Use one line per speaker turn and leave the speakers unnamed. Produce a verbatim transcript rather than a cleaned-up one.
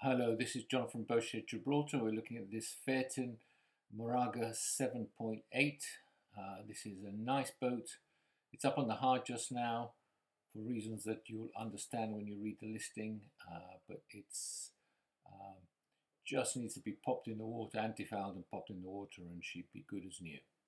Hello, this is John from Boatshed, Gibraltar. We're looking at this Faeton Moraga seven point eight. Uh, this is a nice boat. It's up on the hard just now for reasons that you'll understand when you read the listing, uh, but it's um, just needs to be popped in the water, anti-fouled and popped in the water, and she'd be good as new.